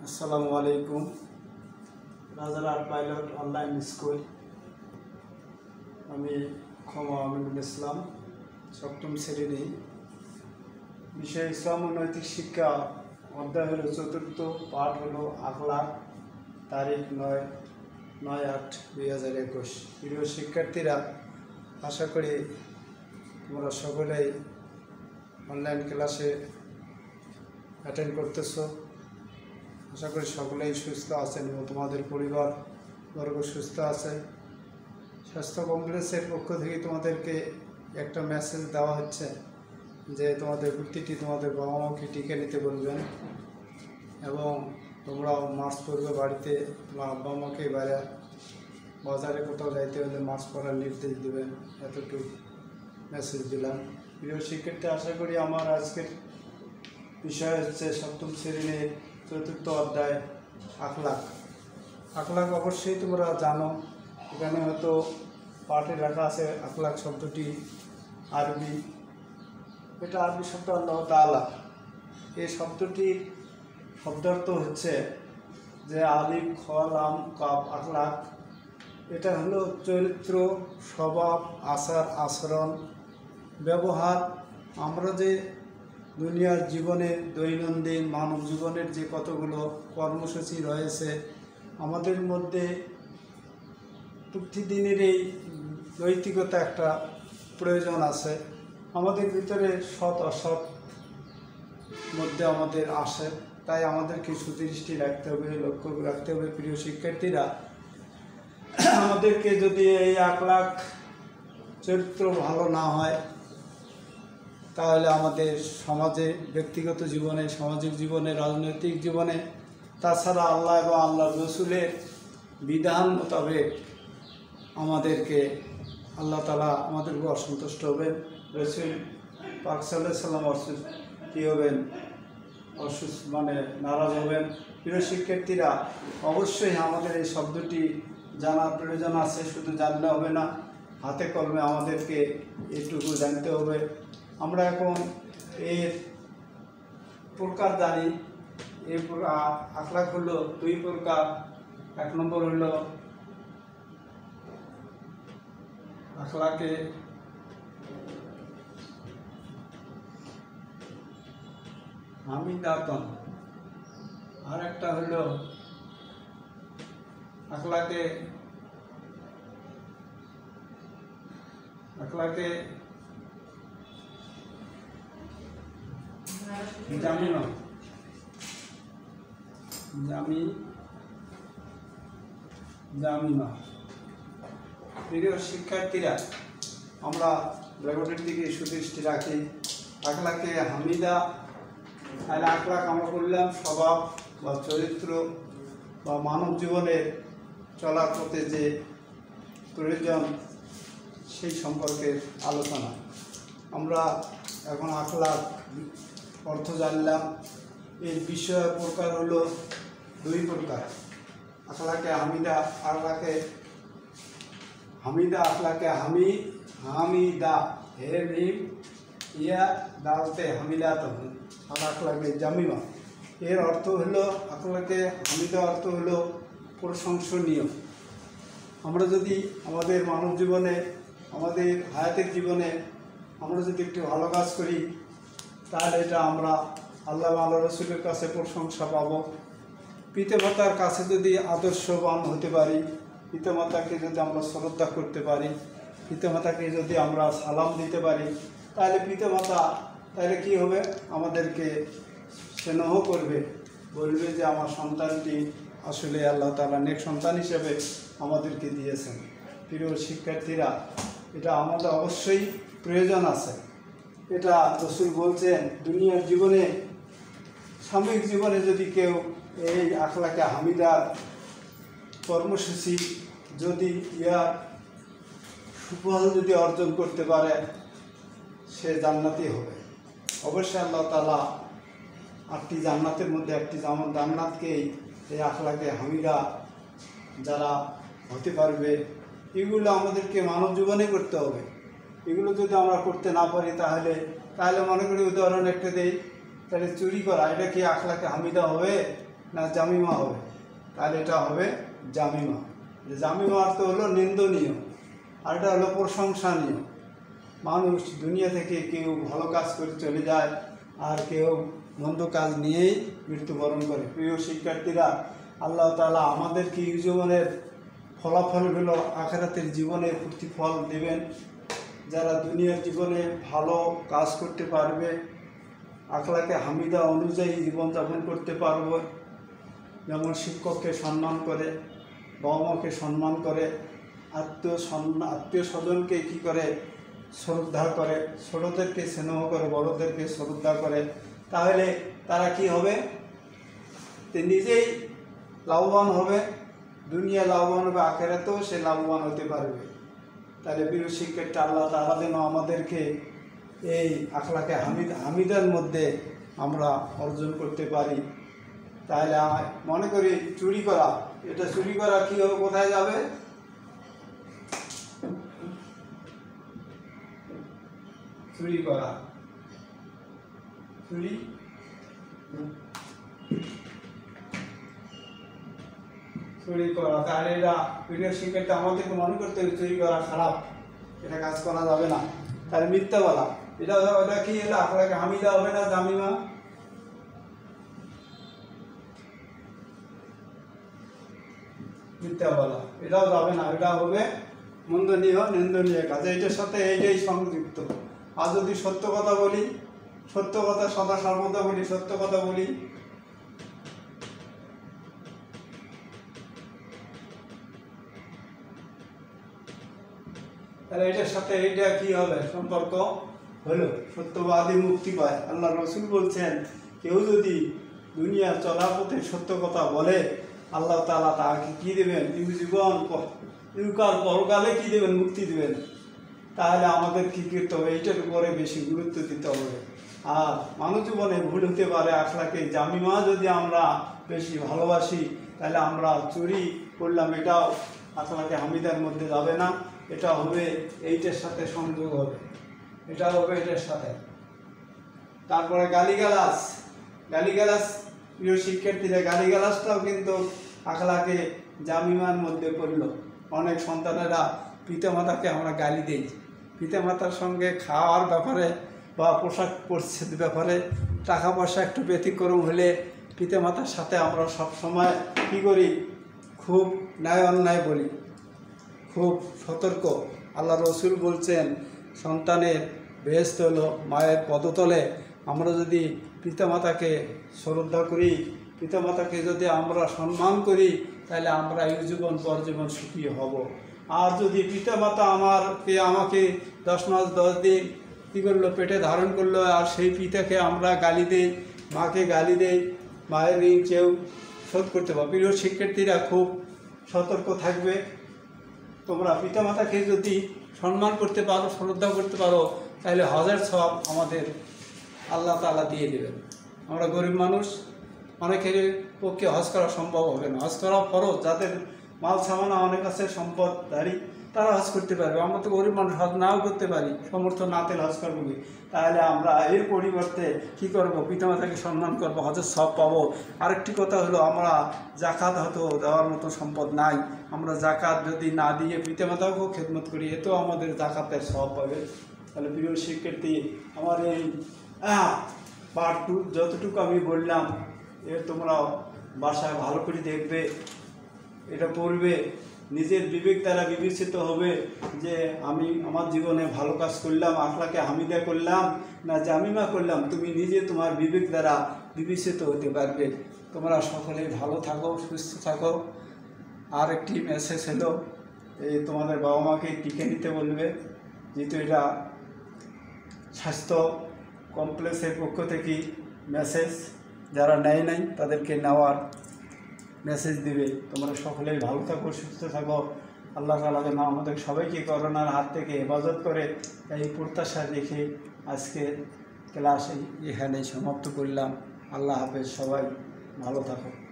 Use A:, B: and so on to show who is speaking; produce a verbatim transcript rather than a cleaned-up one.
A: আসসালামু আলাইকুম। Rajarhat pilot online school, আমি ক্ষমা আমিনুল ইসলাম, সপ্তম শ্রেণী। বিষয় ইসলাম ও নৈতিক শিক্ষা, অধ্যায় হলো চতুর্থ, পাঠ হলো আখলাক, তারিখ নয় নয় আট দুই হাজার একুশ। প্রিয় শিক্ষার্থীরা, আশা করি তোমরা সকলেই অনলাইন ক্লাসে অ্যাটেন্ড করতেছো। আশা করি সকলেই সুস্থ আছেন এবং তোমাদের পরিবার বর্গ সুস্থ আছে। স্বাস্থ্য কমপ্লেক্সের পক্ষ থেকে তোমাদেরকে একটা মেসেজ দেওয়া হচ্ছে যে তোমাদের প্রতিটি তোমাদের বাবা মাকে টিকে নিতে বলবেন এবং তোমরাও মাস্ক পরবে বাড়িতে। তোমার বাবা মাকে বাইরে বাজারে কোথাও যাইতে হলে মাস্ক পরার নির্দেশ দেবেন, এতটুকু মেসেজ দিলাম। প্রিয় শিক্ষার্থী, আশা করি আমার আজকের বিষয় হচ্ছে সপ্তম শ্রেণীর চতুর্থ অধ্যায় আখলাক। আখলাক অবশ্যই তোমরা জানো, এখানে হয়তো পাঠে লেখা আছে আখলাক শব্দটি আরবি। এটা আরবি শব্দ আল্লাহ তাআলা। এই শব্দটির শব্দার্থ হচ্ছে যে আলিফ খ লাম কাফ আখলাক। এটা হলো চরিত্র, স্বভাব, আচার আচরণ, ব্যবহার। আমরা যে দুনিয়ার জীবনে দৈনন্দিন মানব জীবনের যে কতগুলো কর্মসূচি রয়েছে, আমাদের মধ্যে প্রতিদিনের এই নৈতিকতা একটা প্রয়োজন আছে। আমাদের ভিতরে সৎ অসৎ মধ্যে আমাদের আসে, তাই আমাদেরকে সুদৃষ্টি রাখতে হবে, লক্ষ্য রাখতে হবে। প্রিয় শিক্ষার্থীরা, আমাদেরকে যদি এই আখলাক চরিত্র ভালো না হয়, তাহলে আমাদের সমাজে, ব্যক্তিগত জীবনে, সামাজিক জীবনে, রাজনৈতিক জীবনে, তাছাড়া আল্লাহ এবং আল্লাহ রসুলের বিধান মোতাবেক আমাদেরকে আল্লাহ তাআলা আমাদের উপর অসন্তুষ্ট হবেন। রসুল পাক সাল্লাল্লাহু আলাইহি সাল্লাম অসুস্থ কী হবেন, অসুস্থ মানে নারাজ হবেন। প্রিয় শিক্ষার্থীরা, অবশ্যই আমাদের এই শব্দটি জানার প্রয়োজন আছে। শুধু জানলে হবে না, হাতে কলমে আমাদেরকে এটুকু জানতে হবে। আমরা এখন এর প্রকার জানি। এই আখলাক হলো দুই প্রকার। এক নম্বর হলো আখলাকে হামিদাতন, আর একটা হলো আখলাকে আখলাকে জামিনা জামি জামিনা। প্রিয় শিক্ষার্থীরা, আমরা ব্ল্যাকবোর্ডের দিকে সুদৃষ্টি রাখি। আখলাকে হামিদা, তাহলে আখলাক আমরা বললাম স্বভাব বা চরিত্র বা মানব জীবনের চলার পথে যে প্রয়োজন, সেই সম্পর্কে আলোচনা। আমরা এখন আখলাক অর্থ জানলাম। এর বিষয় প্রকার হলো দুই প্রকার, আখলাকে হামিদা, আখলাকে হামিদা, আখলাকে হামি হামিদা হে মিম ইয়া দালতে হামিদাত, আর আখলাকে জামিমা। এর অর্থ হলো, আখলাকে হামিদা অর্থ হলো প্রশংসনীয়। আমরা যদি আমাদের মানব জীবনে, আমাদের হায়াতের জীবনে আমরা যদি একটু ভালো কাজ করি, তাহলে এটা আমরা আল্লাহ আল্লাহ রসুলের কাছে প্রশংসা পাব। পিতামাতার কাছে যদি আদর্শবান হতে পারি, পিতামাতাকে যদি আমরা শ্রদ্ধা করতে পারি, পিতামাতাকে যদি আমরা সালাম দিতে পারি, তাহলে পিতামাতা তাহলে কী হবে, আমাদেরকে স্নেহ করবে, বলবে যে আমার সন্তানটি আসলে আল্লাহ তাআলা নেক সন্তান হিসেবে আমাদেরকে দিয়েছেন। প্রিয় শিক্ষার্থীরা, এটা আমাদের অবশ্যই প্রয়োজন আছে। এটা রসুল বলছেন, দুনিয়ার জীবনে, সাময়িক জীবনে যদি কেউ এই আখলাকে হামিদার কর্মসূচি যদি ইয়ার সুফল যদি অর্জন করতে পারে, সে জান্নাতি হবে। অবশ্যই আল্লাহ তাআলা আটটি জান্নাতের মধ্যে একটি যেমন জান্নাতকেই এই আখলাকে হামিদা যারা হতে পারবে, এগুলো আমাদেরকে মানব জীবনে করতে হবে। এগুলো যদি আমরা করতে না পারি, তাহলে তাহলে মনে করি উদাহরণ একটা দেই, তাহলে চুরি করা, এটা কি আখলাকে হামিদা হবে? না জামিমা হবে? তাহলে এটা হবে জামিমা। জামিমা অর্থ হলো নিন্দনীয়, আর এটা হলো প্রশংসনীয়। মানুষ দুনিয়া থেকে কেউ ভালো কাজ করে চলে যায়, আর কেউ মন্দ কাজ নিয়েই মৃত্যুবরণ করে। প্রিয় শিক্ষার্থীরা, আল্লাহ তাআলা আমাদেরকে এই জীবনের ফলাফলগুলো আখিরাতের জীবনে প্রতিফল দেবেন। যারা দুনিয়ার জীবনে ভালো কাজ করতে পারবে, আখলাকে হামিদা অনুযায়ী জীবনযাপন করতে পারবে, যেমন শিক্ষককে সম্মান করে, বাবা মাকে সম্মান করে, আত্মীয় সম্মান আত্মীয় স্বজনকে কী করে শ্রদ্ধা করে, ছোটদেরকে স্নেহ করে, বড়দেরকে শ্রদ্ধা করে, তাহলে তারা কি হবে? তে নিজেই লাভবান হবে, দুনিয়া লাভবান হবে, আখিরাতেও সে লাভবান হতে পারবে। তাহলে প্রিয় শিক্ষার্থী, আল্লাহ তাআলা যেন আমাদেরকে এই আখলাকে হামিদ হামিদার মধ্যে আমরা অর্জন করতে পারি। তাহলে মনে করি চুরি করা, এটা চুরি করা কী হবে, কোথায় যাবে? চুরি করা, চুরি চুরি করা তাহলে এটা প্রিয় শিক্ষার্থী আমাদেরকে মনে করতে হবে চুরি করা খারাপ, এটা কাজ করা যাবে না। তাহলে মিথ্যা বলা, এটা ওটা কি হলো? আখলাকে হামিদা হবে না জামিমা? মিথ্যা বলা এটাও যাবে না, এটা হবে মন্দনীয় নিন্দনীয় কাজ। এইটার সাথে এইটাই সংযুক্ত। আর যদি সত্য কথা বলি, সত্য কথা সদা সর্বদা বলি, সত্য কথা বলি, তাহলে এটার সাথে এইটা কি হবে? সম্পর্ক হলো, সত্যবাদী মুক্তি পায়। আল্লাহ রসুল বলছেন, কেউ যদি দুনিয়ার চলার পথে সত্য কথা বলে, আল্লাহ তাআলা তাকে কী দেবেন? জীবন ইউকাল পরকালে কী দেবেন? মুক্তি দেবেন। তাহলে আমাদের কী করতে হবে? এইটার উপরে বেশি গুরুত্ব দিতে হবে। আর মানব জীবনে ভুল হতে পারে, আখলাকে জামিমা যদি আমরা বেশি ভালোবাসি, তাহলে আমরা চুরি করলাম, এটাও আখলাকে হামিদার মধ্যে যাবে না, এটা হবে এইটার সাথে সংযোগ হবে, এটা হবে এটার সাথে। তারপরে গালিগালাজ, গালিগালাজ প্রিয় শিক্ষার্থীরা, গালিগালাজটাও কিন্তু আখলাকে জামিমার মধ্যে পড়ল। অনেক সন্তানেরা পিতামাতাকে আমরা গালি দিই, পিতামাতার সঙ্গে খাওয়ার ব্যাপারে বা পোশাক পরিচ্ছদের ব্যাপারে, টাকা পয়সা একটু ব্যতিক্রম হলে পিতামাতার সাথে আমরা সব সময় কী করি? খুব ন্যায় অন্যায় বলি, খুব সতর্ক। আল্লাহ রসুল বলছেন, সন্তানের বেহেশত হলো মায়ের পদতলে। আমরা যদি পিতামাতাকে শ্রদ্ধা করি, পিতামাতাকে যদি আমরা সম্মান করি, তাহলে আমরা এই জীবন পর জীবন সুখী হব। আর যদি পিতামাতা আমারকে আমাকে দশ মাস দশ দিন কী করলো? পেটে ধারণ করলো, আর সেই পিতাকে আমরা গালি দেই, মাকে গালি দেই, মায়ের ঋণ কেউ শোধ করতে পারবে। প্রিয় শিক্ষার্থীরা, খুব সতর্ক থাকবে। তোমরা পিতামাতাকে যদি সম্মান করতে পারো, শ্রদ্ধা করতে পারো, তাহলে হাজার সওয়াব আমাদের আল্লাহ তাআলা দিয়ে দেবেন। আমরা গরিব মানুষ, অনেকের পক্ষে হজ করা সম্ভব হবে না। হজ করা ফরজ, যাদের মাল সামানা অনেক আছে, সম্পদধারী, তারা হজ করতে পারবে। আমরা তো গরিব মানুষ, হজ নাও করতে পারি, সমর্থ না তেল হজ করবো কি? তাহলে আমরা এর পরিবর্তে কী করবো? পিতামাতাকে সম্মান করবো, হজের সব পাবো। আরেকটি কথা হলো, আমরা জাকাত হয়তো দেওয়ার মতো সম্পদ নাই, আমরা জাকাত যদি না দিয়ে পিতামাতাকেও খেদমত করি, এতেও আমাদের জাকাতের সব পাবে। তাহলে প্রিয় শিক্ষার্থী, আমার এই পার্ট টু যতটুকু আমি বললাম, এর তোমরা বাসায় ভালো করে দেখবে, এটা পড়বে, নিজের বিবেক দ্বারা বিবেচিত হবে যে আমি আমার জীবনে ভালো কাজ করলাম, আখলাকে হামিদা করলাম না জামিমা করলাম। তুমি নিজে তোমার বিবেক দ্বারা বিবেচিত হতে পারবে। তোমরা সকলে ভালো থাকো, সুস্থ থাকো। আর একটি মেসেজ হলো, এই তোমাদের বাবা মাকে টিকে নিতে বলবে, যেহেতু এটা স্বাস্থ্য কমপ্লেক্সের পক্ষ থেকে মেসেজ, যারা নেয় নাই তাদেরকে নেওয়ার মেসেজ দিবে। তোমরা সকলেই ভালো থাকো, সুস্থ থাকো। আল্লাহ তাআলা যেন আমাদের সবাইকে করোনার হাত থেকে হেফাজত করে, এই প্রত্যাশা রেখে আজকে ক্লাস এখানেই সমাপ্ত করলাম। আল্লাহ হাফেজ, সবাই ভালো থাকো।